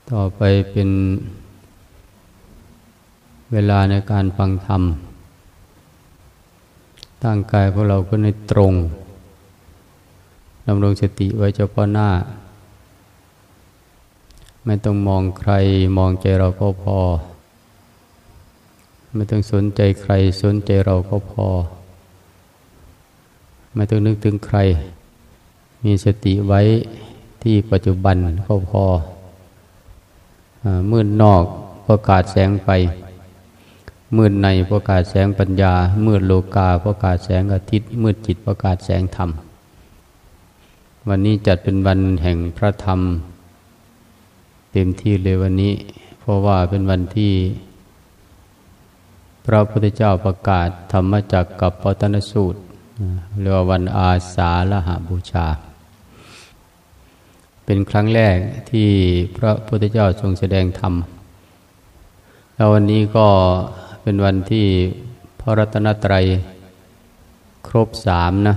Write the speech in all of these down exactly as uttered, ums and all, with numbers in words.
ต่อไปเป็นเวลาในการฟังธรรมตั้งกายของเราก็ในตรงดำรงสติไว้เฉพาะหน้าไม่ต้องมองใครมองใจเราก็พอไม่ต้องสนใจใครสนใจเราก็พอไม่ต้องนึกถึงใครมีสติไว้ที่ปัจจุบันก็พอมืดนอกประกาศแสงไฟมืดในประกาศแสงปัญญามืดโลกาประกาศแสงอาทิตย์มืดจิตประกาศแสงธรรมวันนี้จัดเป็นวันแห่งพระธรรมเต็มที่เลยวันนี้เพราะว่าเป็นวันที่พระพุทธเจ้าประกาศธรรมจักรกับปวัตตนสูตรเรียกว่าวันอาสาฬหบูชาเป็นครั้งแรกที่พระพุทธเจ้าทรงแสดงธรรมแล้ววันนี้ก็เป็นวันที่พระรัตนตรัยครบสามนะ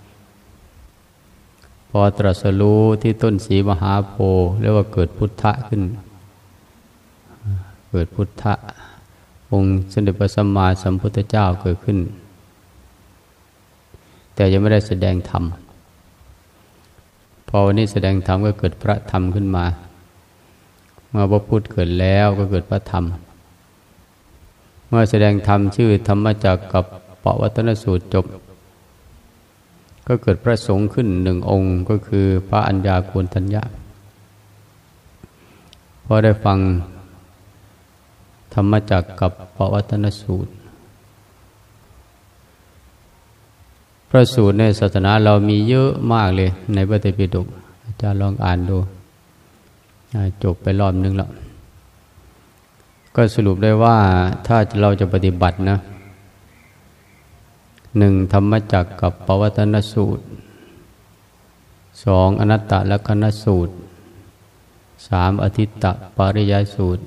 พอตรัสรู้ที่ต้นศรีมหาโพธิ์เรียกว่าเกิดพุทธะขึ้นเกิดพุทธะองค์สมเด็จพระสัมมาสัมพุทธเจ้าเกิดขึ้นแต่ยังไม่ได้แสดงธรรมพอวันนี้แสดงธรรมก็เกิดพระธรรมขึ้นมาเมื่อพระพุทธเกิดแล้วก็เกิดพระธรรมเมื่อแสดงธรรมชื่อธรรมจักรกับปวัตตนสูตรจบก็เกิดพระสงฆ์ขึ้นหนึ่งองค์ก็คือพระอัญญาโกณฑัญญะพอได้ฟังธรรมจักรกับปวัตตนสูตรพระสูตรในศาสนาเรามีเยอะมากเลยในพระไตรปิฎกอาจารย์ลองอ่านดูจบไปรอบนึงแล้วก็สรุปได้ว่าถ้าเราจะปฏิบัตินะหนึ่งธรรมจักรกับปวัตตนสูตรสองอนัตตลักขณสูตรสามอทิตตปริยายสูตร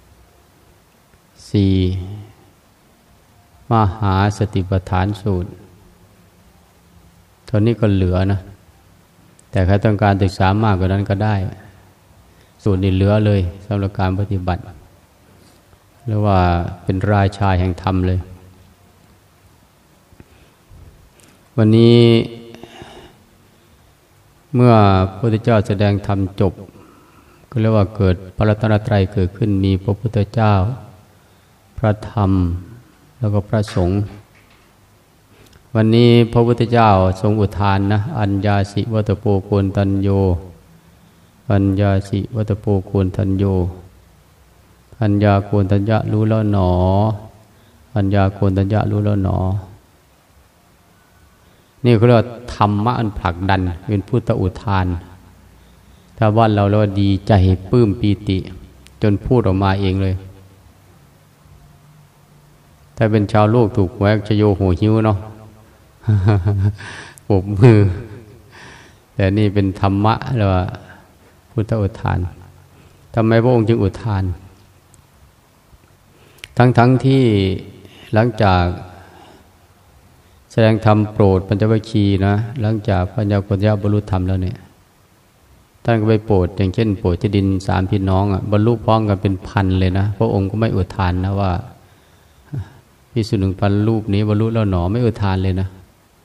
สี่มหาสติปัฏฐานสูตรตอนนี้ก็เหลือนะแต่ใครต้องการศึกษามากกว่านั้นก็ได้สูตรนี้เหลือเลยสำหรับการปฏิบัติเรียกว่าเป็นราชาแห่งธรรมเลยวันนี้เมื่อพระพุทธเจ้าแสดงธรรมจบก็เรียกว่าเกิดพระรัตนตรัยเกิดขึ้นมีพระพุทธเจ้าพระธรรมแล้วก็พระสงฆ์วันนี้พระพุทธเจ้าทรงอุทานนะอัญญาสิวัตโปโกณฑัญโยอัญญาสิวัตโปโกณฑัญโยอัญญาโกณฑัญญะรู้แล้วหนออัญญาโกณฑัญญะรู้แล้วหนอนี่เขาเรียกว่าธรรมะอันผลักดันเป็นพุทธอุทานถ้าว่าเราเราดีใจปลื้มปีติจนพูดออกมาเองเลยถ้าเป็นชาวโลกถูกหวยจะโยโหหิวเนาะปรบมือแต่นี่เป็นธรรมะหรือว่าพุทธอุทานทำไมพระองค์จึงอุทานทั้งๆ ท, ที่หลังจากแสดงธรรมโปรดปัญจวัคคีย์นะหลังจากปัญญาโกณฑัญญะบรรลุธรรมแล้วเนี่ยท่านก็ไปโปรดอย่างเช่นโปรดที่ดินสามพี่น้องอ่ะบรรลุพร้อมกันเป็นพันเลยนะพระองค์ก็ไม่อุทานนะว่าภิกษุหนึ่งพันรูปนี้บรรลุแล้วหนอไม่อุทานเลยนะ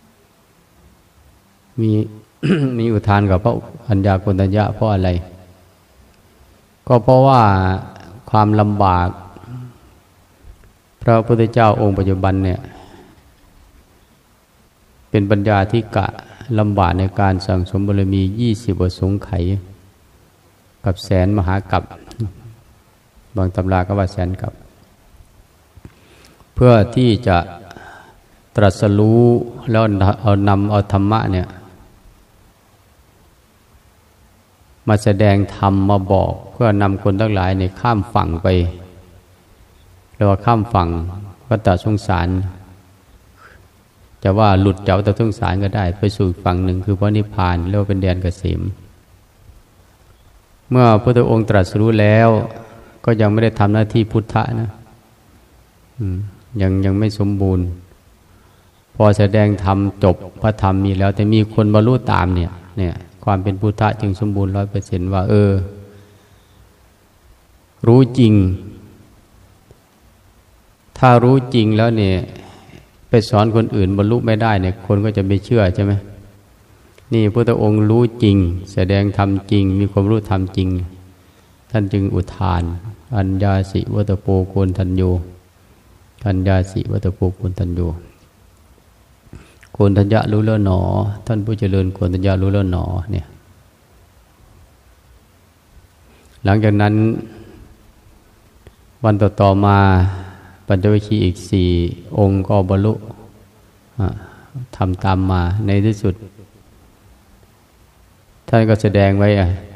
มี มีอุทานกับพระปัญญาโกณฑัญญะเพราะอะไรก็เพราะว่าความลำบากพระพุทธเจ้าองค์ปัจจุบันเนี่ยเป็นปัญญาที่กะลำบากในการสั่งสมบารมียี่สิบอสงไขยกับแสนมหากัปบางตำราก็ว่าแสนกัปเพื่อที่จะตรัสรู้แล้วเอานำเอาธรรมะเนี่ยมาแสดงธรรมมาบอกเพื่อนำคนทั้งหลายเนี่ยข้ามฝั่งไปเรียกว่าข้ามฝั่งวัฏสงสารจะว่าหลุดจากวัฏสงสารก็ได้ไปสู่ฝั่งหนึ่งคือพระนิพพานเรียกว่าเป็นแดนเกษมเมื่อพระพุทธองค์ตรัสรู้แล้วก็ยังไม่ได้ทำหน้าที่พุทธะนะยังยังไม่สมบูรณ์พอแสดงธรรมจบพระธรรมมีแล้วแต่มีคนบรรลุตามเนี่ยเนี่ยความเป็นพุทธะจึงสมบูรณ์ร้อยเปอร์เซ็นต์ว่าเออรู้จริงถ้ารู้จริงแล้วเนี่ยไปสอนคนอื่นบรรลุไม่ได้เนี่ยคนก็จะไม่เชื่อใช่ไหมนี่พระพุทธองค์รู้จริงแสดงธรรมจริงมีความรู้ธรรมจริงท่านจึงอุทานอัญญาสิวัตโปโกณทัญโญอัญญาสิวัตโปโกณทัญโญโกณทัญญะรู้แล้วหนอท่านผู้เจริญโกณทัญญะรู้แล้วหนอเนี่ยหลังจากนั้นวันต่อๆมาปัญจวัคคีย์อีกสี่องค์ก็บรรลุทำตามมาในที่สุดท่านก็แสดงไว้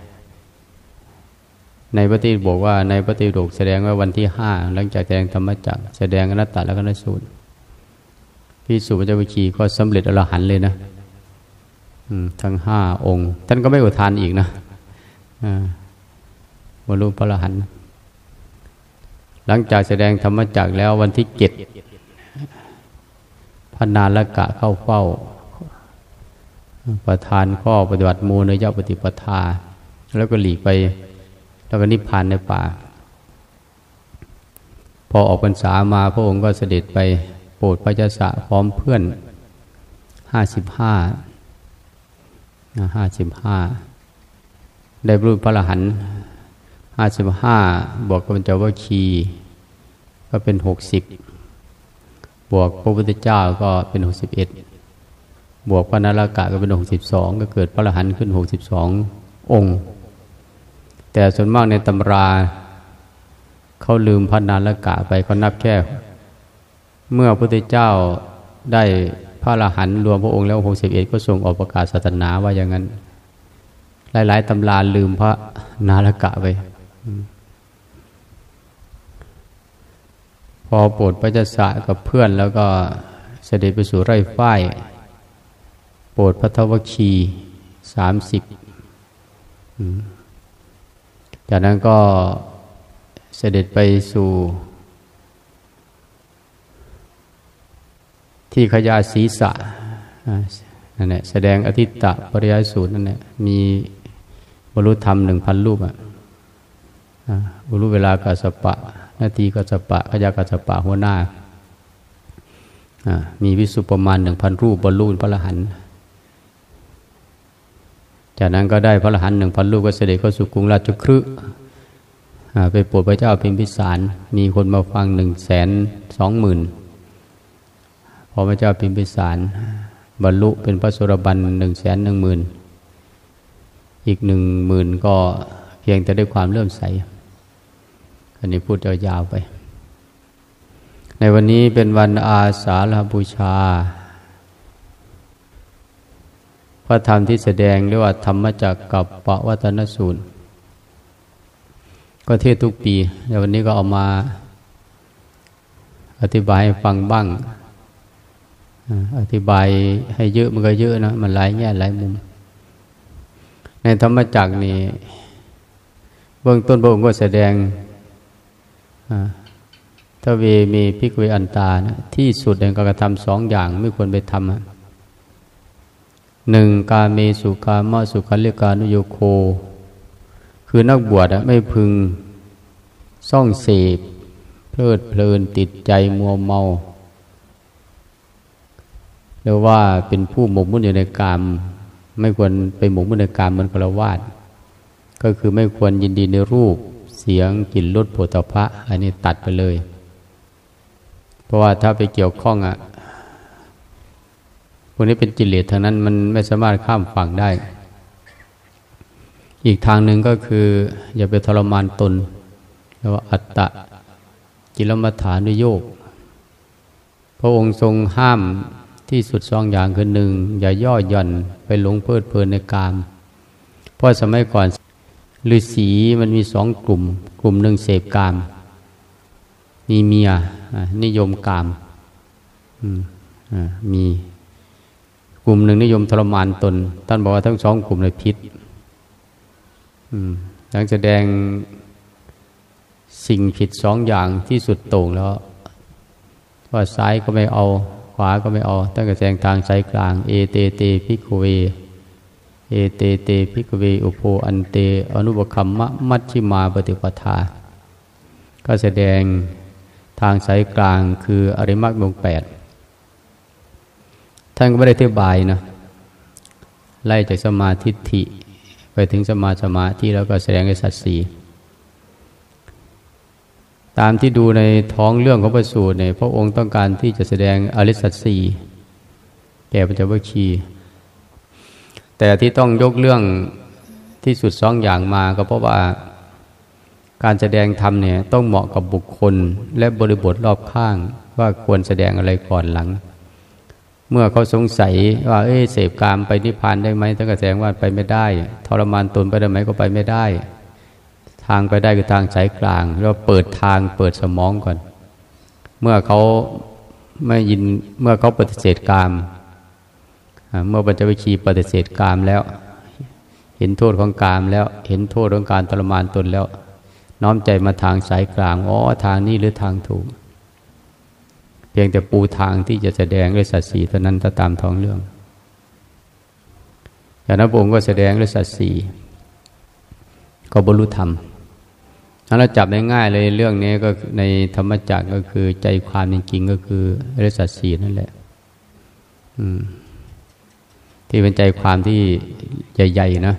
ในพระไตรปิฎกบอกว่าในพระไตรปิฎกแสดงไว้วันที่ห้าหลังจากแสดงธรรมจักรแสดงอนัตตลกนัสูตรภิกษุปัญจวัคคีย์ก็สำเร็จอรหันต์เลยนะทั้งห้าองค์ท่านก็ไม่อุทานอีกนะบรรลุพระอรหันต์หลังจากแสดงธรรมจักรแล้ววันที่เจ็ดพระนารกะเข้าเฝ้าประทานข้อปฏิบัติโมเนยปฏิปทาแล้วก็หลีกไปแล้วก็นิพพานในป่าพอออกพรรษามาพระองค์ก็เสด็จไปโปรดพระเจ้าสะพร้อมเพื่อนห้าสิบห้าห้าสิบห้าได้บรรลุพระอรหันต์ห้าสิบห้าบวกกับปัญจวัคคีย์ก็เป็นหกสิบบวกพระพุทธเจ้าก็เป็นหกสิบเอ็ดบวกพระนารกะก็เป็นหกสิบสองก็เกิดพระอรหันต์ขึ้นหกสิบสององค์แต่ส่วนมากในตำราเขาลืมพระนารกะไปเขานับแค่เมื่อพระพุทธเจ้าได้พระอรหันต์รวมพระองค์แล้วหกสิบเอ็ดก็ทรงออกประกาศศาสนาว่าอย่างนั้นหลายๆตำราลืมพระนารกะไปพอโปรดพระเจ้าสะกับเพื่อนแล้วก็เสด็จไปสู่ไร่ฝ้ายโปรดพระทวัคคีย์สามสิบจากนั้นก็เสด็จไปสู่ที่ขยาศีสะนั่นแหละแสดงอทิตตปริยายสูตรนั่นแหละมีบรรลุธรรมหนึ่งพันรูปอ่ะบรรลุเวลากัสสปะนาทีกัสสปะขยากัสสปะหัวหน้ามีวิสุประมาณหนึ่งพันรูปบรรลุพระอรหันต์จากนั้นก็ได้พระอรหันต์หนึ่งพันรูปก็เสด็จเข้าสู่กรุงราชคฤห์ไปโปรดพระเจ้าพิมพิสารมีคนมาฟังหนึ่งแสนสองหมื่นพอพระเจ้าพิมพิสารบรรลุเป็นพระโสดาบันหนึ่งแสนหนึ่งหมื่นอีกหนึ่งหมื่นก็เพียงแต่ได้ความเลื่อมใสอันนี้พูดยาวๆไปในวันนี้เป็นวันอาสาฬหบูชาพระธรรมที่แสดงเรียกว่าธรรมจักกัปปวัตนสูตรก็เทศทุกปีแต่วันนี้ก็เอามาอธิบายให้ฟังบ้างอธิบายให้เยอะมันก็เยอะนะมันหลายแง่หลายมุมในธรรมจักรนี่เบื้องต้นพระองค์ก็แสดงทเวมีภิกขุอันตานะที่สุดแห่งการกระทำสองอย่างไม่ควรไปทำหนึ่งกาเมสุกามะสุขัลลิกานุโยโคคือนักบวชไม่พึงซ่องเสพเพลิดเพลินติดใจมัวเมาเรียกว่าเป็นผู้หมกมุ่นอยู่ในกามไม่ควรไปหมกมุ่นในกามเหมือนฆราวาสก็คือไม่ควรยินดีในรูปเสียงกลิ่นรสโผฏฐัพพะอันนี้ตัดไปเลยเพราะว่าถ้าไปเกี่ยวข้องอ่ะพวกนี้เป็นกิเลสทางนั้นมันไม่สามารถข้ามฝั่งได้อีกทางหนึ่งก็คืออย่าไปทรมานตนเรียกว่าอัตตะกิลมัฏฐานุโยคพระองค์ทรงห้ามที่สุดสองอย่างคือหนึ่งอย่าย่อหย่อนไปหลงเพลิดเพลินในกามเพราะสมัยก่อนฤาษีมันมีสองกลุ่มกลุ่มหนึ่งเสพกามมีเมียนิยมกามมีกลุ่มหนึ่งนิยมทรมานตนท่านบอกว่าทั้งสองกลุ่มเลยพิษหลังแสดงสิ่งผิดสองอย่างที่สุดโต่งแล้วว่าซ้ายก็ไม่เอาขวาก็ไม่เอาตั้งแต่แสดงทางสายกลางเอเตเตภิกขเวเอเตเตภิกขเวอุโภอันเตอนุปคัมมะมัชฌิมาปฏิปทาก็แสดงทางสายกลางคืออริยมรรคมีองค์แปดท่านก็ไม่ได้อธิบายนะไล่จากสมาธิฏฐิไปถึงสมาสมาธิแล้วก็แสดงในสัจสี่ตามที่ดูในท้องเรื่องของพระสูตรเนี่ยพระองค์ต้องการที่จะแสดงอริยสัจสี่แก่ปัญจวัคคีย์แต่ที่ต้องยกเรื่องที่สุดสองอย่างมาก็เพราะว่าการแสดงธรรมเนี่ยต้องเหมาะกับบุคคลและบริบทรอบข้างว่าควรแสดงอะไรก่อนหลังเมื่อเขาสงสัยว่าเอ้เสพกามไปนิพพานได้ไหมท่านก็แสดงว่าไปไม่ได้ทรมานตนไปได้ไหมก็ไปไม่ได้ทางไปได้คือทางสายกลางเราเปิดทางเปิดสมองก่อนเมื่อเขาไม่ยินเมื่อเขาปฏิเสธกามเมื่อปัญจวัคคีย์ปฏิเสธกามแล้วเห็นโทษของกามแล้วเห็นโทษของการทรมานตนแล้วน้อมใจมาทางสายกลางอ๋อทางนี้หรือทางถูกเพียงแต่ปูทางที่จะแสดงด้วยสัจสี่เท่านั้นถ้าตามท้องเรื่องจากนั้นพระองค์ก็แสดงด้วยสัจสี่ก็บรรลุธรรมถ้าเราจับง่ายๆเลยเรื่องนี้ก็ในธรรมจักรก็คือใจความจริงๆก็คืออริยสัจสี่นั่นแหละที่เป็นใจความที่ใหญ่ๆนะ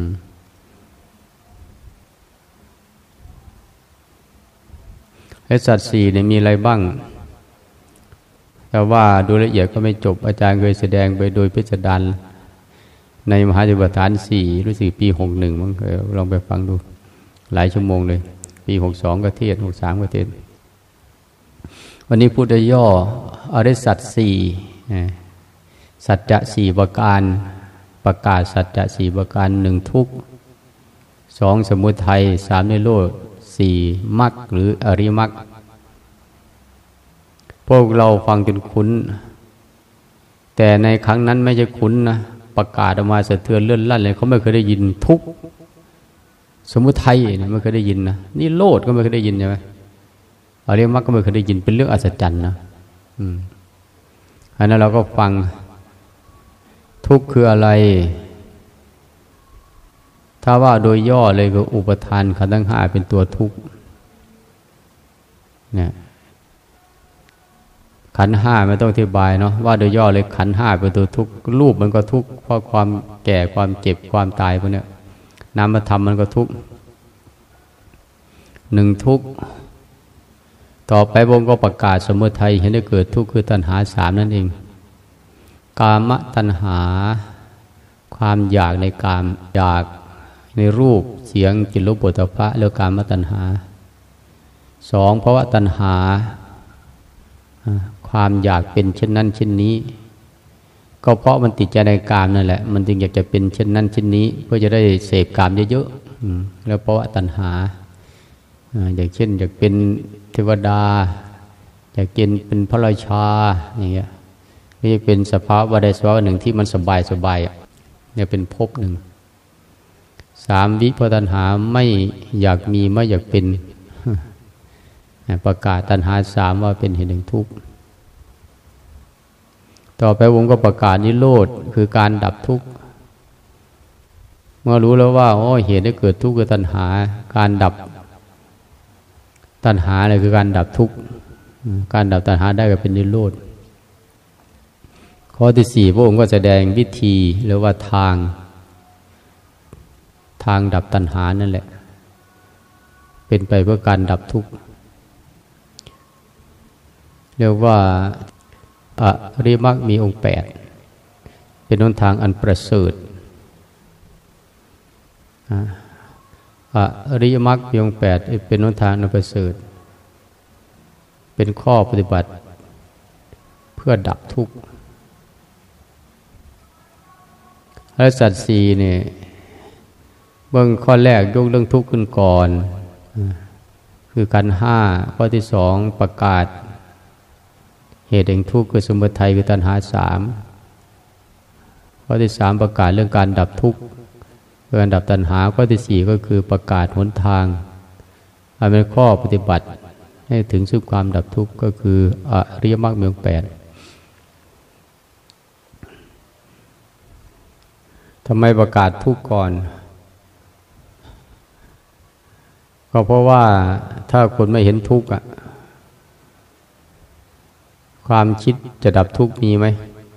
อริยสัจสี่เนี่ยมีอะไรบ้างแต่ว่าดูละเอียดก็ไม่จบอาจารย์เคยแสดงไปโดยพิสดารในมหาสติปัฏฐานสี่รู้สึกปีหกหนึ่งมั้งเคยลองไปฟังดูหลายชั่วโมงเลยปีหกสองก็เทศหกสามก็เทศวันนี้พูดย่ออริยสัจสี่สัจจะสี่ประการประกาศสัจจะสี่ประการหนึ่งทุกข์สองสมุทัยสามนิโรธสี่มรรคหรืออริยมรรคพวกเราฟังจนคุ้นแต่ในครั้งนั้นไม่ใช่คุ้นนะประกาศออกมาสะเทือนเลื่อนลั่นเลยเขาไม่เคยได้ยินทุกข์สมุทัยเนี่ยไม่เคยได้ยินนะนี่โลดก็ไม่เคยได้ยินใช่ไหมอริยมรรคก็ไม่เคยได้ยินเป็นเรื่องอัศจรรย์นะอืมอันนั้นเราก็ฟังทุกข์คืออะไรถ้าว่าโดยย่อเลยก็อุปทานขันธ์ทั้งห้าเป็นตัวทุกข์เนี่ยขันธ์ห้าไม่ต้องอธิบายเนาะว่าโดยย่อเลยขันธ์ห้าเป็นตัวทุกข์รูปมันก็ทุกข์เพราะความแก่ความเจ็บความตายพวกเนี้ยนามธรรมมันก็ทุกข์หนึ่งทุกข์ต่อไปวงก็ประกาศสมุทัยเห็นได้เกิดทุกข์คือตัณหาสามนั่นเองกามตัณหาความอยากในกามอยากในรูปเสียงกลิ่นรสโผฏฐัพพะแล้วกามตัณหาสองภวตัณหาความอยากเป็นเช่นนั้นเช่นนี้ก็เพราะมันติดใจในกามนั่นแหละมันจึงอยากจะเป็นเช่นนั้นเช่นนี้เพื่อจะได้เสพกามเยอะๆแล้วภวตัณหาอย่างเช่นอยากเป็นเทวดาอยากเป็นเป็นพระราชาอย่างเงี้ยนี่เป็นสภาวะใดสภาวะหนึ่งที่มันสบายสบายเนี่ยเป็นภพหนึ่งสามวิภวตัณหาไม่อยากมีไม่อยากเป็นประกาศตัณหาสามว่าเป็นเหตุแห่งทุกข์ต่อไปวงก็ประกาศนิโรธคือการดับทุกข์เมื่อรู้แล้วว่าโอ้เหตุให้เกิดทุกข์คือตัณหาการดับตัณหาอะไรคือการดับทุกข์การดับตัณหาได้ก็เป็นนิโรธข้อที่สี่พระองค์ก็แสดงวิธีหรือว่าทางทางดับตัณหานั่นแหละเป็นไปเพื่อการดับทุกข์เรียกว่าอริยมรรคมีองค์แปดเป็นหนทางอันประเสริฐอริยมรรคมีองค์แปดเป็นหนทางอันประเสริฐเป็นข้อปฏิบัติเพื่อดับทุกข์อริยสัจสี่เนี่ยเบื้องข้อแรกยกเรื่องทุกข์ขึ้นก่อนคือขันธ์ห้าข้อที่สองประกาศเหตุแห่งทุกข์คือสมุทัยคือตัณหาสามข้อที่สามประกาศเรื่องการดับทุกข์การดับตัณหาข้อที่สี่ก็คือประกาศหนทางอันเป็นข้อปฏิบัติให้ถึงซึ่งความดับทุกข์ก็คืออริยมรรคมีองค์แปดทำไมประกาศทุกข์ก่อนก็เพราะว่าถ้าคนไม่เห็นทุกข์อะความคิดจะดับทุกข์มีไหม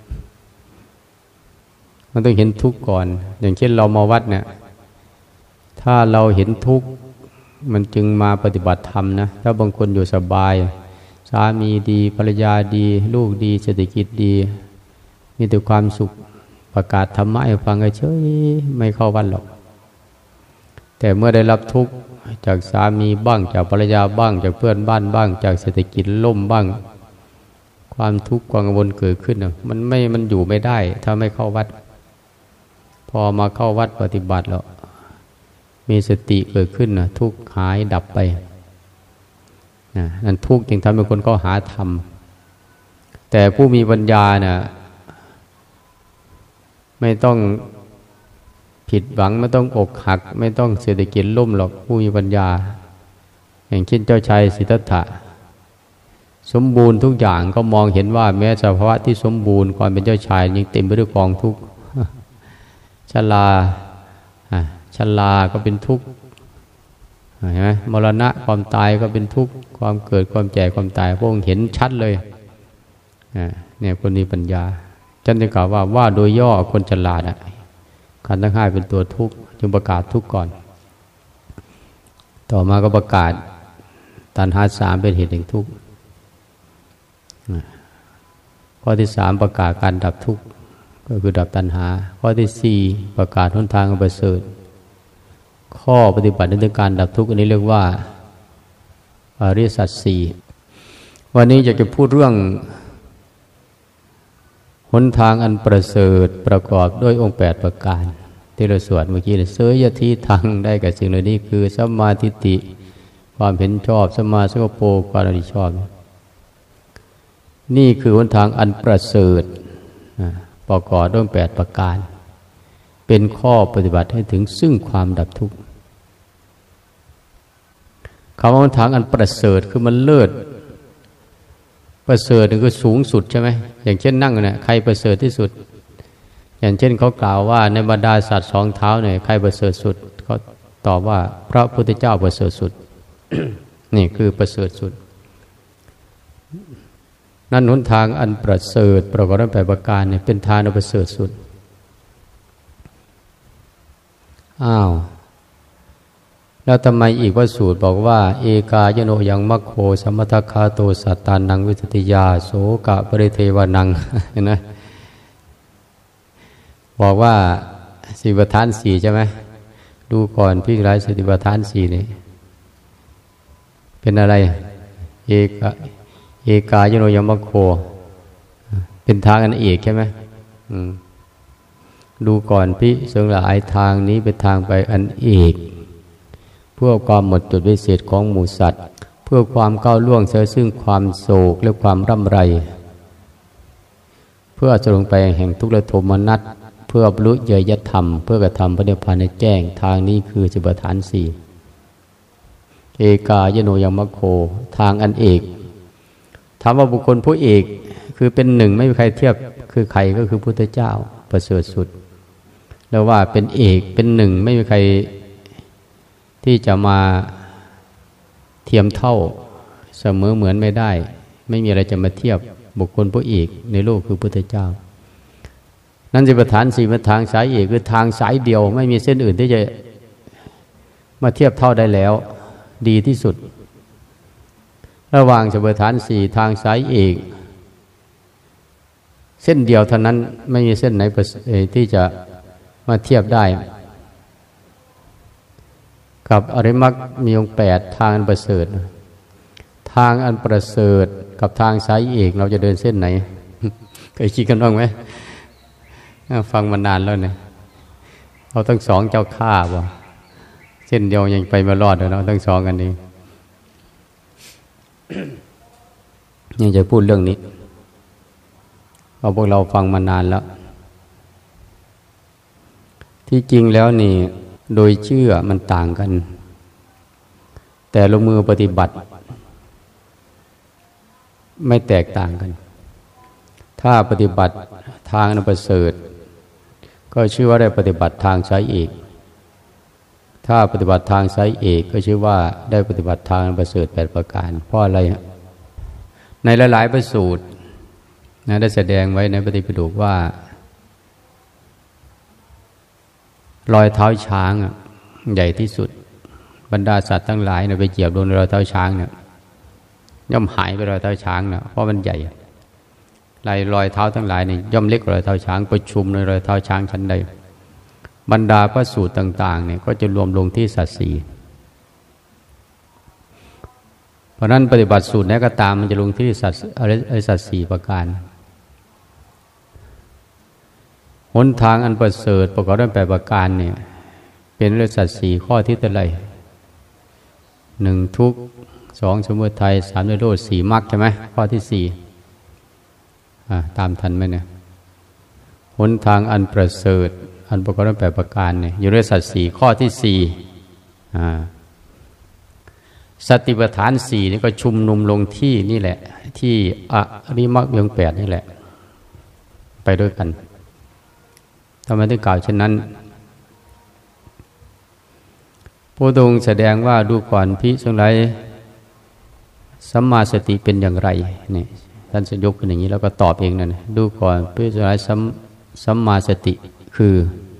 มันต้องเห็นทุกข์ก่อนอย่างเช่นเรามาวัดเนี่ยถ้าเราเห็นทุกข์มันจึงมาปฏิบัติธรรมนะถ้าบางคนอยู่สบายสามีดีภรรยาดีลูกดีเศรษฐกิจดีมีแต่ความสุขประกาศธรรมะให้ฟังเฉยไม่เข้าวัดหรอกแต่เมื่อได้รับทุกข์จากสามีบ้างจากภรรยาบ้างจากเพื่อนบ้านบ้างจากเศรษฐกิจล่มบ้างความทุกข์ความกังวลเกิดขึ้นมันไม่มันอยู่ไม่ได้ถ้าไม่เข้าวัดพอมาเข้าวัดปฏิบัติแล้วมีสติเกิดขึ้นนะทุกข์หายดับไปนะนั่นทุกข์จึงทำให้คนเข้าหาธรรมแต่ผู้มีปัญญานะไม่ต้องผิดหวังไม่ต้องอกหักไม่ต้องเศรษฐกิจล่มหรอกผู้มีปัญญาอย่างเช่นเจ้าชายสิทธัตถะสมบูรณ์ทุกอย่างก็มองเห็นว่าแม้สภาวะที่สมบูรณ์ความเป็นเจ้าชายยังเต็มไปด้วยกองทุกข์ชราชราก็เป็นทุกข์เห็นไหมมรณะความตายก็เป็นทุกข์ความเกิดความแก่ความตายพวกเห็นชัดเลยเนี่ยคนมีปัญญาฉันจะกล่าวว่าว่าโดยย่อคนฉลาดอ่ะขันธ์ทั้งห้าเป็นตัวทุกข์จึงประกาศทุกข์ก่อนต่อมาก็ประกาศตัณหาสามเป็นเหตุแห่งทุกข์ข้อที่สามประกาศการดับทุกข์ก็คือดับตัณหาข้อที่สี่ประกาศหนทางอันประเสริฐข้อปฏิบัติในเรื่องการดับทุกข์อันนี้เรียกว่าอริยสัจสี่วันนี้อยากจะพูดเรื่องหนทางอันประเสริฐประกอบด้วยองค์แปดประการที่เราสวดเมื่อกี้เสยยะทิทางได้กับสิ่งเหล่านี้คือสัมมาทิฏฐิความเห็นชอบสัมมาสังกัปโปความเห็นชอบนี่คือหนทางอันประเสริฐประกอบด้วยแปดประการเป็นข้อปฏิบัติให้ถึงซึ่งความดับทุกข์คำว่าหนทางอันประเสริฐคือมันเลิศประเสริฐนี่คือสูงสุดใช่ไหมอย่างเช่นนั่งเนี่ยใครประเสริฐที่สุดอย่างเช่นเขากล่าวว่าในบรรดาสัตว์สองเท้าเนี่ยใครประเสริฐสุดเขาตอบว่าพระพุทธเจ้าประเสริฐสุด นี่คือประเสริฐสุดนั่นหนทางอันประเสริฐประกอบด้วยแปดประการเนี่ยเป็นทางอันประเสริฐสุดอ้าวแล้วทำไมอีกว่าสูตรบอกว่าเอกายโนยังมัคโคสัมมทคาโตสัตตานังวิสติยาโสกะปริเทวานังเห็นไหมบอกว่าสติปัฏฐานสี่ใช่ไหมดูก่อนพี่รายสติปัฏฐานสี่นี่เป็นอะไรเอกะเอกายโนยังมัคโคเป็นทางอันเอกใช่ไหมดูก่อนพี่เสื่อหลายทางนี้เป็นทางไปอันเอกเพื่อความหมดจดวิเศษของหมู่สัตว์เพื่อความก้าวล่วงเสียซึ่งความโศกและความร่ำไรเพื่อจะลงไปแห่งทุกข์และโทมนัสเพื่อบรรลุเยยธรรมเพื่อกระทำพระนิพพานในแจ้งทางนี้คือสติปัฏฐานสี่เอกายโนยังมัคโคทางอันเอกถามว่าบุคคลผู้เอกคือเป็นหนึ่งไม่มีใครเทียบคือใครก็คือพุทธเจ้าประเสริฐสุดแล้วว่าเป็นเอกเป็นหนึ่งไม่มีใครที่จะมาเทียมเท่าเสมอเหมือนไม่ได้ไม่มีอะไรจะมาเทียบบุคคลผู้เอกในโลกคือพุทธเจ้านั่นสิประธานสี่เป็นทางสายเอกคือทางสายเดียวไม่มีเส้นอื่นที่จะมาเทียบเท่าได้แล้วดีที่สุดระหว่างสติปัฏฐานสี่ทางสายเอกเส้นเดียวเท่านั้นไม่มีเส้นไหนที่จะมาเทียบได้กับอริยมรรคมีองค์แปดทางอันประเสริฐทางอันประเสริฐกับทางสายเอกเราจะเดินเส้นไหน เคยคิดกันบ้างไหมฟังมานานแล้วเนี่ยเราทั้งสองเจ้าข้าบ่เส้นเดียวยังไปไม่รอดเลยเราทั้งสองกันเอง ยังจะพูดเรื่องนี้เราพวกเราฟังมานานแล้วที่จริงแล้วนี่โดยเชื่อมันต่างกันแต่ลงมือปฏิบัติไม่แตกต่างกันถ้าปฏิบัติทางอันประเสริฐก็ชื่อว่าได้ปฏิบัติทางสายเอกถ้าปฏิบัติทางสายเอกก็ชื่อว่าได้ปฏิบัติทางประเสริฐแปดประการเพราะอะไรในหลายๆพระสูตรนะได้แสดงไว้ในพระไตรปิฎกว่ารอยเท้าช้างใหญ่ที่สุดบรรดาสัตว์ทั้งหลายเนี่ยไปเหยียบโดนรอยเท้าช้างเนี่ยย่อมหายไปรอยเท้าช้างเนี่ยเพราะมันใหญ่ลายรอยเท้าทั้งหลายเนี่ยย่อมเล็กกว่ารอยเท้าช้างประชุมในรอยเท้าช้างชั้นใดบรรดาพระสูตรต่างๆเนี่ยก็จะรวมลงที่สัตว์สี่เพราะนั้นปฏิบัติสูตรไหนก็ตามมันจะลงที่สัตว์อริสัตสี่ประการหนทางอันประเสริฐประกอบด้วยแปดประการเนี่ยเป็นอริสัตสี่ข้อที่เท่าไหร่หนึ่งทุกข์สองสมุทัยสามนิโรธสี่มรรคใช่ไหมข้อที่สี่ตามทันไหมเนี่ยหนทางอันประเสริฐอันประกอบด้วยแปดประการเนี่ยอยู่ในสัตว์สี่ข้อที่สี่สติปัฏฐานสี่นี่ก็ชุมนุมลงที่นี่แหละที่อริมัคเบียงแปดนี่แหละไปด้วยกันทำไมถึงกล่าวเช่นนั้นพระองค์แสดงว่าดูก่อนภิกษุทั้งหลายสัมมาสติเป็นอย่างไรนี่ท่านจะยกขึ้นอย่างนี้แล้วก็ตอบเองนั่นดูก่อนภิกษุทั้งหลายสัมมาสติคือ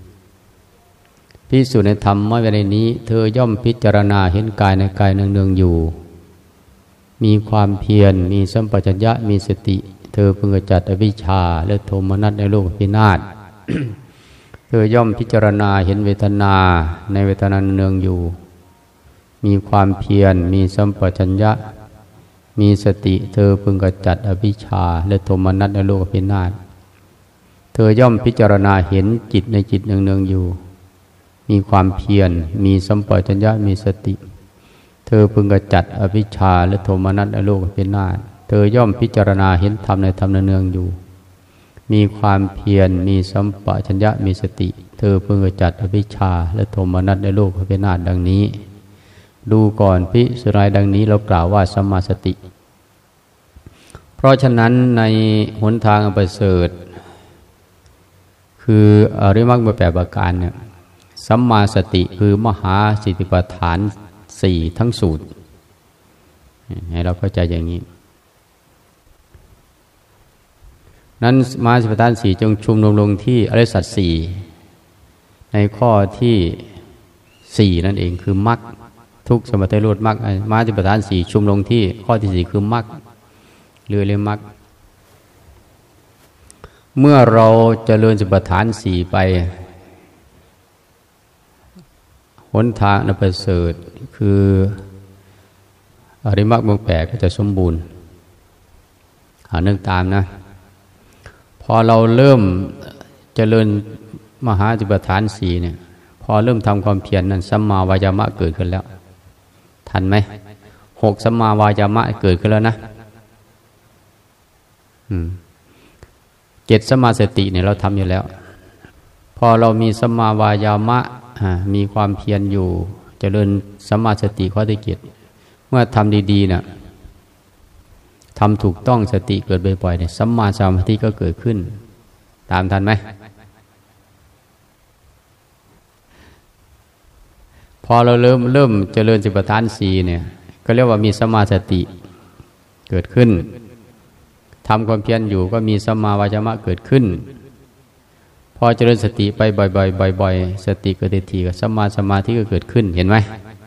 ภิกษุในธรรมะในนี้เธอย่อมพิจารณาเห็นกายในกายเนืองๆอยู่มีความเพียรมีสัมปชัญญะมีสติเธอพึงกำจัดอวิชชาและโทมนัสในโลกพินาศ เธอย่อมพิจารณาเห็นเวทนาในเวทนาเนืองอยู่มีความเพียรมีสัมปชัญญะมีสติเธอพึงกำจัดอวิชชาและโทมนัสในโลกพินาศเธอย่อมพิจารณาเห็นจิตในจิตเนืองๆอยู่มีความเพียรมีสัมปชัญญะมีสติเธอพึงกำจัดอวิชชาและโทมนัสในโลกพินาศเธอย่อมพิจารณาเห็นธรรมในธรรมเนืองๆอยู่มีความเพียรมีสัมปชัญญะมีสติเธอพึงกำจัดอวิชชาและโทมนัสในโลกพินาศดังนี้ดูก่อนภิกษุทั้งหลายดังนี้เรากล่าวว่าสัมมาสติเพราะฉะนั้นในหนทางอันประเสริฐคืออริยมรรคมีแปดประการเนี่ยสัมมาสติคือมหาสติปัฏฐานสี่ทั้งสูตรให้เราเข้าใจอย่างนี้นั้นมหาสติปัฏฐานสี่จงชุมนุมลงที่อริยสัจสี่ในข้อที่สี่นั่นเองคือมรรคทุกข์สมุทัยนิโรธมรรคมหาสติปัฏฐานสี่ชุมลงที่ข้อที่สี่คือมรรคหรืออริยมรรคเมื่อเราเจริญสติปัฏฐานสี่ไปหนทางอันประเสริฐคืออริยมรรคมีแปดก็จะสมบูรณ์หาเนื่องตามนะพอเราเริ่มเจริญมหาสติปัฏฐานสี่เนี่ยพอเริ่มทำความเพียรนั้นสัมมาวายามะเกิดขึ้นแล้วทันไหมหกสัมมาวายามะเกิดขึ้นแล้วนะเจ็ดสัมมาสติเนี่ยเราทำอยู่แล้วพอเรามีสัมมาวายามะมีความเพียรอยู่เจริญสัมมาสติข้อที่เจ็ดเมื่อทำดีๆเนี่ยทำถูกต้องสติเกิดบ่อยๆเนี่ยสัมมาสมาธิก็เกิดขึ้นตามทันไหมพอเราเริ่มเริ่มเจริญสติปัฏฐานสี่เนี่ยก็เรียกว่ามีสัมมาสติเกิดขึ้นทำความเพียรอยู่ก็มีสัมมาวายามะเกิดขึ้นพอเจริญสติไปบ่อยๆบ่อยๆสติเกิดทีกับสัมมาสมาธิก็เกิดขึ้นเห็นไหม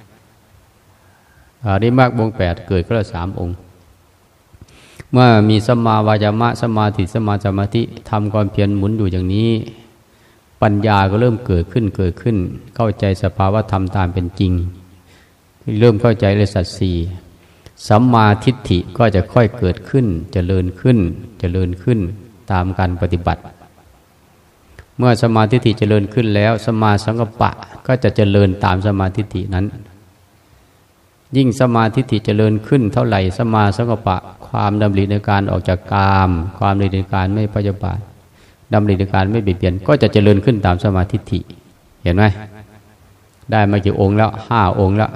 อริยมรรควงแปดเกิดก็ละสามองค์เมื่อมีสัมมาวายามะสมาธิสัมมาสมาธิทำความเพียรหมุนอยู่อย่างนี้ปัญญาก็เริ่มเกิดขึ้นเกิดขึ้นเข้าใจสภาวะธรรมตามเป็นจริงเริ่มเข้าใจอริยสัจสี่สัมมาทิฏฐิก็จะค่อยเกิดขึ้นเจริญขึ้นเจริญขึ้นตามการปฏิบัติเมื่อสัมมาทิฏฐิเจริญขึ้นแล้วสัมมาสังกัปปะก็จะเจริญตามสัมมาทิฏฐินั้นยิ่งสัมมาทิฏฐิเจริญขึ้นเท่าไหร่สัมมาสังกัปปะความดำริในการออกจากกามความดำริในการไม่พยาบาทดำริในการไม่เบียดเบียนก็จะเจริญขึ้นตามสัมมาทิฏฐิเห็นไหมได้มากี่องค์แล้วห้าองค์แล้ว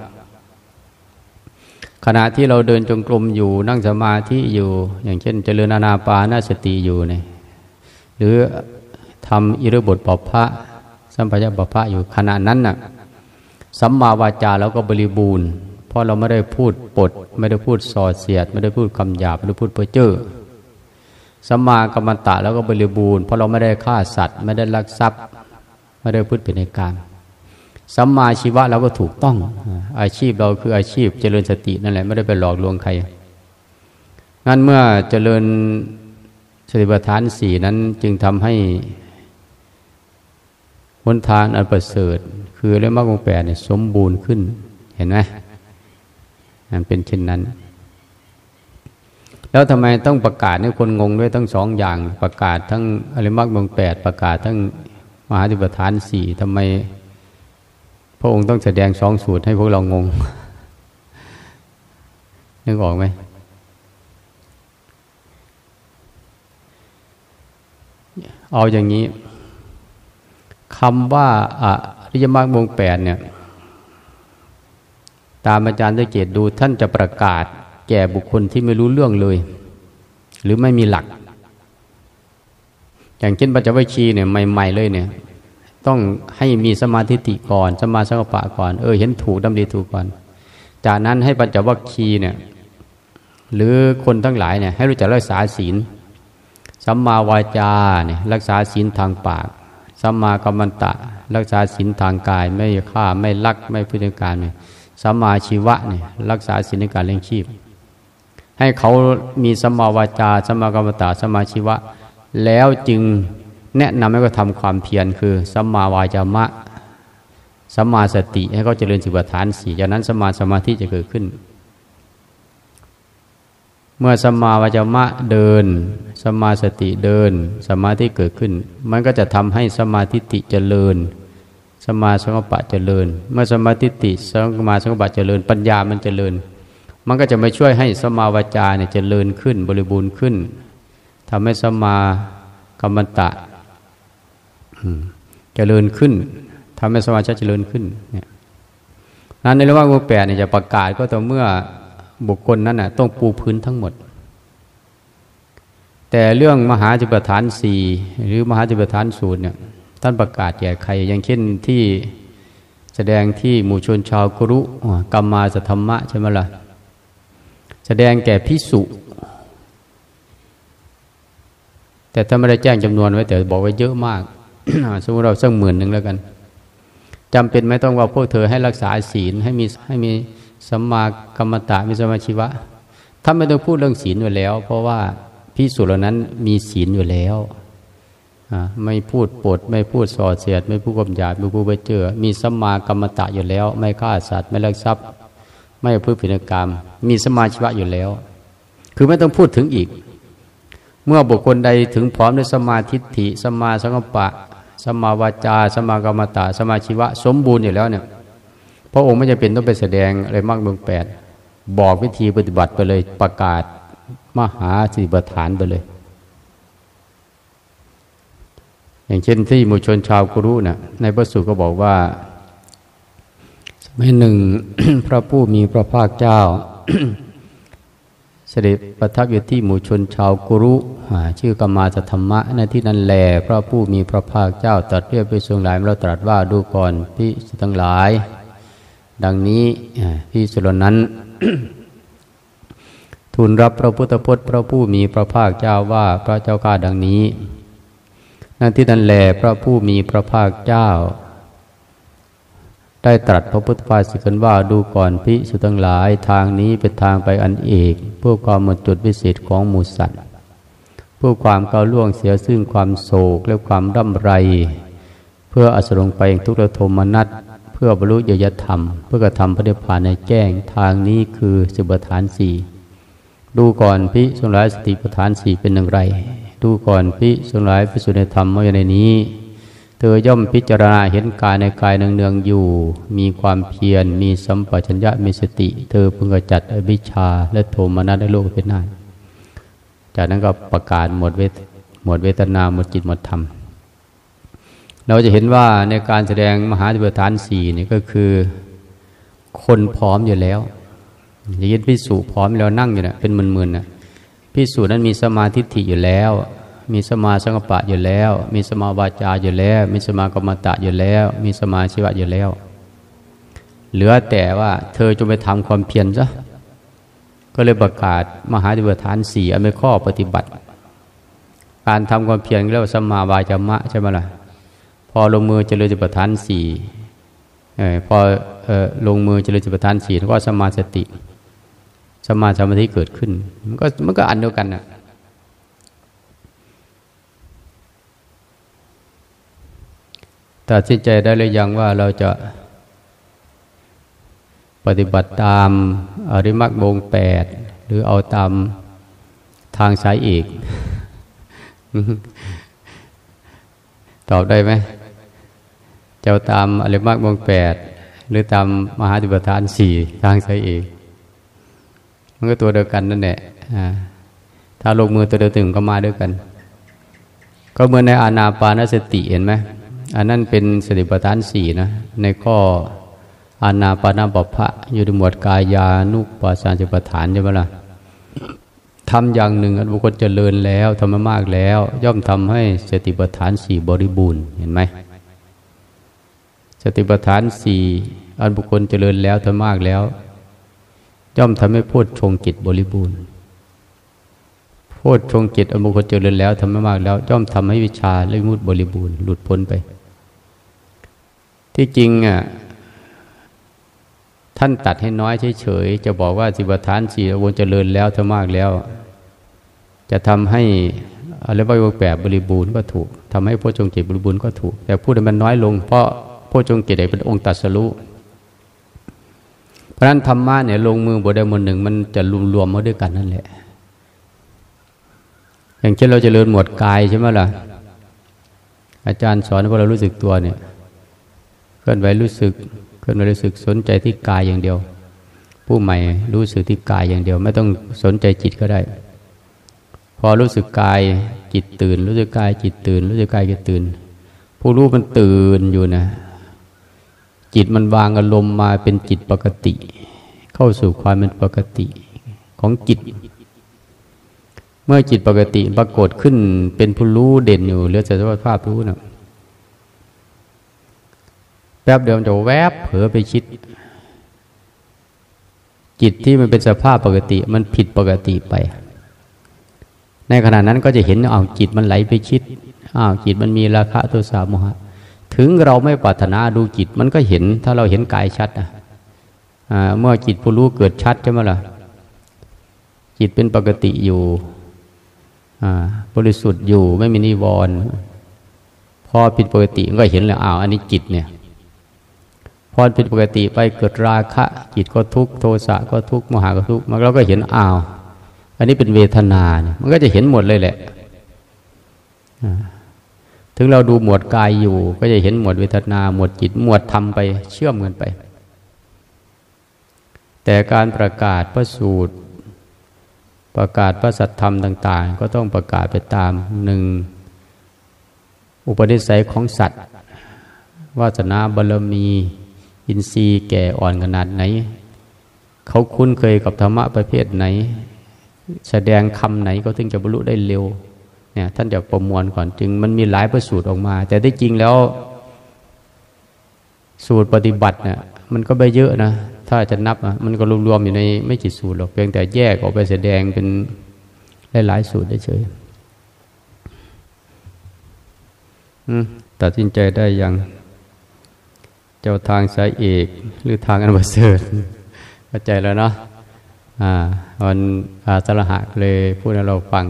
ขณะที่เราเดินจงกรมอยู่นั่งสมาธิอยู่อย่างเช่นเจริญอานาปานสติอยู่เนี่ยหรือทำอิริบทปภะสัมปชัญญะปภะอยู่ขณะนั้นน่ะสัมมาวาจาเราก็บริบูรณ์เพราะเราไม่ได้พูดปดไม่ได้พูดส่อเสียดไม่ได้พูดคำหยาบไม่ได้พูดเพ้อเจ้อสัมมากัมมันตะแล้วก็บริบูรณ์เพราะเราไม่ได้ฆ่าสัตว์ไม่ได้ลักทรัพย์ไม่ได้พูดผิดในกามสัมมาชีวะเราก็ถูกต้องอาชีพเราคืออาชีพเจริญสตินั่นแหละไม่ได้ไปหลอกลวงใครงั้นเมื่อเจริญสติปัฏฐานสี่นั้นจึงทำให้หนทางอันประเสริฐคือเรื่องมรรคองค์แปดเนี่ยสมบูรณ์ขึ้นเห็นไหมมันเป็นเช่นนั้นแล้วทำไมต้องประกาศให้คนงงด้วยทั้งสองอย่างประกาศทั้งอริยมรรคองค์แปดประกาศทั้งมหาสติปัฏฐานสี่ทำไมพระองค์ต้องแสดงสองสูตรให้พวกเรางงนึกออกไหมเอาอย่างนี้คำว่าอริยมรรคองค์แปดเนี่ยตามอาจารย์สังเกตดูท่านจะประกาศแก่บุคคลที่ไม่รู้เรื่องเลยหรือไม่มีหลักอย่างเช่นปัญจวัคคีย์เนี่ยใหม่ๆเลยเนี่ยต้องให้มีสมาธิก่อนสมาสังกัปปะก่อนเออเห็นถูกดำริถูกก่อนจากนั้นให้ปัญจวัคคีย์เนี่ยหรือคนทั้งหลายเนี่ยให้รู้จักรักษาศีลสัมมาวาจาเนี่ยรักษาศีลทางปากสัมมากัมมันตะรักษาศีลทางกายไม่ฆ่าไม่ลักไม่พฤติการเนี่ยสัมมาชีวะเนี่ยรักษาศีลในการเลี้ยงชีพให้เขามีสัมมาวาจาสัมมากัมมันตะสัมมาชีวะแล้วจึงแนะนำให้เขาทำความเพียรคือสัมมาวาจามะสัมมาสติให้เขาเจริญสติปัฏฐานสี่จากนั้นสัมมาสมาธิจะเกิดขึ้นเมื่อสัมมาวาจามะเดินสัมมาสติเดินสมาธิเกิดขึ้นมันก็จะทำให้สมาธิติเจริญสมาสังกัปปะเจริญเมื่อสมาธิติสมาสังกัปปะเจริญปัญญามันเจริญมันก็จะมาช่วยให้สัมมาวาจาเนี่ยเจริญขึ้นบริบูรณ์ขึ้นทำให้สัมมากัมมันตะเจริญขึ้นทำให้สมาธิเจริญขึ้นเนี่ยนั้นในระหว่างวงแปดเนี่ยจะประกาศก็ต่อเมื่อบุคคลนั้นน่ะต้องปูพื้นทั้งหมดแต่เรื่องมหาสติปัฏฐานสี่หรือมหาสติปัฏฐานสูตรเนี่ยท่านประกาศแก่ใครอย่างเช่นที่แสดงที่หมู่ชนชาวกรุกัมมาสธรรมะใช่ไหมล่ะแสดงแก่ภิกษุแต่ถ้าไม่ได้แจ้งจำนวนไว้แต่บอกไว้เยอะมาก สมมติเราสักหมื่นหนึ่งแล้วกันจำเป็นไหมต้องว่าพวกเธอให้รักษาศีลให้มีให้มีสัมมากัมมันตะมีสมาชีวะถ้าไม่ต้องพูดเรื่องศีลอยู่แล้วเพราะว่าภิกษุเหล่านั้นมีศีลอยู่แล้วไม่พูดปดไม่พูดส่อเสียดไม่พูดคำหยาบไม่พูดเพ้อเจ้อมีสัมมากัมมันตะอยู่แล้วไม่ฆ่าสัตว์ไม่ลักทรัพย์ไม่พูดผิดในกามมีสมาชีวะอยู่แล้วคือไม่ต้องพูดถึงอีกเมื่อบุคคลใดถึงพร้อมด้วยสมาธิฐิสมาสังกัปปะสมาวาจาสมากัมมันตะสมาชีวะสมบูรณ์อยู่แล้วเนี่ยพระองค์ไม่จำเป็นต้องไปแสดงอะไรมากเมืองแปดบอกวิธีปฏิบัติไปเลยประกาศมหาสติปัฏฐานไปเลยอย่างเช่นที่หมู่ชนชาวกรุน่ะในพระสูตรก็บอกว่าสมัยหนึ่ง พระผู้มีพระภาคเจ้า เสด็จประทับอยู่ที่หมู่ชนชาวกรุชื่อกัมมาสธรรมะในที่นั้นแลพระผู้มีพระภาคเจ้าตรัสเรียกไปทรงหลายเราตรัสว่าดูก่อนภิกษุทั้งหลายดังนี้ภิกษุเหล่านั้น ทูลรับพระพุทธพจน์พระผู้มีพระภาคเจ้าว่าพระเจ้าข้าดังนี้นั่นที่นั่นแลพระผู้มีพระภาคเจ้าได้ตรัสพระพุทธภาษิตว่าดูก่อนภิกษุทั้งหลายทางนี้เป็นทางไปอันเอกเพื่อความหมดจดวิเศษของหมู่สัตว์เพื่อความก้าวล่วงเสียซึ่งความโศกและความร่ำไรเพื่ออสรงไปทุกขโทมนัสเพื่อบรรลุญญธรรมเพื่อกระทำพระนิพพานในแจ้งทางนี้คือสติปัฏฐานสี่ดูก่อนภิกษุทั้งหลายสติปัฏฐานสี่เป็นอย่างไรดูก่อนภิกษุทั้งหลายภิกษุในธรรมว่าอย่างในนี้เธอย่อมพิจารณาเห็นกายในกายเนืองๆอยู่มีความเพียรมีสัมปชัญญะมีสติเธอพึงกำจัดอวิชชาและโทมนัสในโลกเป็นนานจากนั้นก็ประกาศหมดเวทหมดเวทนาหมดจิตหมดธรรมเราจะเห็นว่าในการแสดงมหาสติปัฏฐานสี่นี่ก็คือคนพร้อมอยู่แล้วอย่างยิ่งภิกษุพร้อมแล้วนั่งอยู่นะเป็นหมื่นๆนะภิกษุนั้นมีสมาธิฐิอยู่แล้วมีสมาสังกัปปะอยู่แล้วมีสมาวาจาอยู่แล้วมีสมากัมมันตะอยู่แล้วมีสมาชีวะอยู่แล้วเหลือแต่ว่าเธอจงไปทำความเพียรซะก็เลยประกาศมหาสติปัฏฐานสี่อันเป็นข้อปฏิบัติการทำความเพียรเรียกว่าสัมมาวายามะใช่ไหมล่ะพอลงมือเจริญสติปัฏฐานสี่เออพอเออลงมือเจริญสติปัฏฐานสี่แล้วก็สมาสติสมาสมาธิเกิดขึ้นมันก็มันก็อันเดียวกันนะตัดสินใจได้เลยยังว่าเราจะปฏิบัติตามอริมักวงแปดหรือเอาตามทางสายเอก ตอบได้ไหมจะเอาตามอริมักวงแปดหรือตามมหาสติปัฏฐานสี่ทางสายเอกมันก็ตัวเดียวกันนั่นแหละถ้าลงมือตัวเดียวถึงก็มาด้วยกันก็เหมือนในอานาปานสติเห็นไหมอันนั้นเป็นสติปัฏฐานสี่นะในข้ออานาปานบัพพะอยู่ในหมวดกายานุปัสสนาสติปัฏฐานใช่ไหมล่ะทำอย่างหนึ่งอันบุคคลเจริญแล้วทำมามากแล้วย่อมทำให้สติปัฏฐานสี่บริบูรณ์เห็นไหมสติปัฏฐานสี่อันบุคคลเจริญแล้วทำมากแล้วย่อมทำให้โพชฌงค์จิตบริบูรณ์โพชฌงค์จิตอันบุคคลเจริญแล้วทำมามากแล้วย่อมทำให้วิชาและวิมุตติบริบูรณ์หลุดพ้นไปที่จริงอ่ะท่านตัดให้น้อยเฉยๆจะบอกว่าสติปัฏฐานสี่วนเจริญแล้วถ้ามากแล้วจะทำให้อะไรบ้างวงแปดบริบูรณ์ก็ถูกทำให้โพชฌงค์จิตบริบูรณ์ก็ถูกแต่พูดให้มันน้อยลงเพราะโพชฌงค์จิตเป็นองค์ตรัสรู้เพราะฉะนั้นธรรมะเนี่ยลงมือบทใดบทหนึ่งมันจะรวมๆมาด้วยกันนั่นแหละอย่างเช่นเราเจริญหมวดกายใช่ไหมล่ะอาจารย์สอนว่าเรารู้สึกตัวเนี่ยเคลื่อนไหวรู้สึกเคลื่อนไหวรู้สึกสนใจที่กายอย่างเดียวผู้ใหม่รู้สึกที่กายอย่างเดียวไม่ต้องสนใจจิตก็ได้พอรู้สึกกายจิตตื่นรู้สึกกายจิตตื่นรู้สึกกายจิตตื่นผู้รู้มันตื่นอยู่นะจิตมันวางอารมณ์มาเป็นจิตปกติเข้าสู่ความเป็นปกติของจิตเมื่อจิตปกติปรากฏขึ้นเป็นผู้รู้เด่นอยู่เหลือแต่สภาพรู้นะแป๊บเดียวจะแวบเผลอไปคิดจิตที่มันเป็นสภาพปกติมันผิดปกติไปในขณะนั้นก็จะเห็นอ้าวจิตมันไหลไปคิดอ้าวจิตมันมีราคะโทสะโมหะถึงเราไม่ปรารถนาดูจิตมันก็เห็นถ้าเราเห็นกายชัดอ่ะเมื่อจิตผู้รู้เกิดชัดใช่ไหมล่ะจิตเป็นปกติอยู่บริสุทธิ์อยู่ไม่มีนิวรณ์พอผิดปกติก็เห็นแล้วอ้าวอันนี้จิตเนี่ยพอผิดปกติไปเกิดราคะจิตก็ทุกข์โทสะก็ทุกข์โมหะก็ทุกข์มันเราก็เห็นอ้าวอันนี้เป็นเวทนาเนี่ยมันก็จะเห็นหมดเลยแหละถึงเราดูหมวดกายอยู่ก็จะเห็นหมวดเวทนาหมวดจิตหมวดธรรมไปเชื่อมกันไปแต่การประกาศพระสูตรประกาศพระสัทธรรมต่างๆก็ต้องประกาศไปตามหนึ่งอุปนิสัยของสัตว์วาสนาบารมีอินทรีย์แก่อ่อนขนาดไหนเขาคุ้นเคยกับธรรมะประเภทไหนแสดงคำไหนก็ถึงจะบรรลุได้เร็วเนี่ยท่านจะประมวลก่อนจึงมันมีหลายพระสูตรออกมาแต่ที่จริงแล้วสูตรปฏิบัติเนี่ยมันก็ไม่เยอะนะถ้าจะนับอ่ะมันก็รวมๆอยู่ในไม่กี่สูตรหรอกเพียงแต่แยกออกไปแสดงเป็นหลายๆสูตรเฉยๆตัดสินใจได้ยังเจ้าทางสายเอกหรือทางอันประเสริฐเข้าใจแล้วเนาะอ่าวันอาสาฬหะเลยพูดให้เราฟัง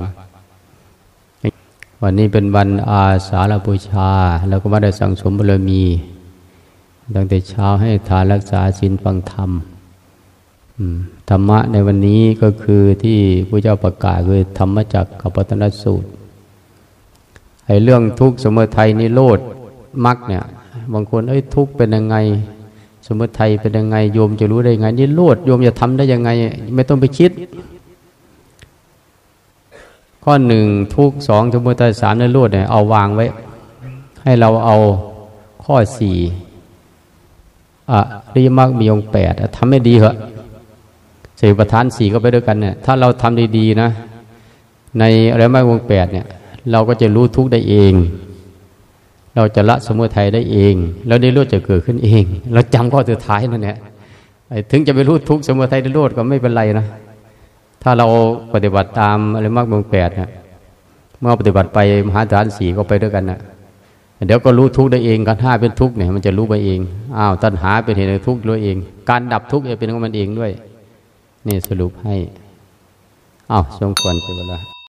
วันนี้เป็นวันอาสาฬบูชาแล้วก็มาได้สั่งสมบารมีตั้งแต่เช้าให้ทานรักษาศีลฟังธรรมธรรมะในวันนี้ก็คือที่พระเจ้าประกาศคือธรรมจักรกับปวัตตนสูตรไอ้เรื่องทุกข์สมุทัยนิโรธมรรคเนี่ยบางคนเอ้ยทุกข์เป็นยังไงสมุทัยเป็นยังไงโยมจะรู้ได้ยังไงนิโรธโยมจะทำได้ยังไงไม่ต้องไปคิดข้อหนึ่งทุกข์สองสมุทัยสามนิโรธเนี่ยเอาวางไว้ให้เราเอาข้อสี่อริยมรรคมีองค์แปดทำให้ดีเหอะสติปัฏฐานสี่ก็ไปด้วยกันเนี่ยถ้าเราทำดีๆนะในอริยมรรคองค์แปดเนี่ยเราก็จะรู้ทุกข์ได้เองเราจะละสมุทัยได้เองแล้วนิโรธจะเกิดขึ้นเองเราจำข้อสุดท้ายนั่นแหละถึงจะไปรู้ทุกข์สมุทัยนิโรธก็ไม่เป็นไรนะถ้าเราปฏิบัติตามอะไรมรรคมีองค์แปดเนี่ยเมื่อปฏิบัติไปมหาฐานสี่ก็ไปด้วยกันนะเดี๋ยวก็รู้ทุกข์ได้เองขันธ์ห้าเป็นทุกข์เนี่ยมันจะรู้ไปเองอ้าวตัณหาเป็นเหตุแห่งทุกข์ด้วยเองการดับทุกข์เป็นของมันเองด้วยนี่สรุปให้อ้าวสมควรใช้เวลา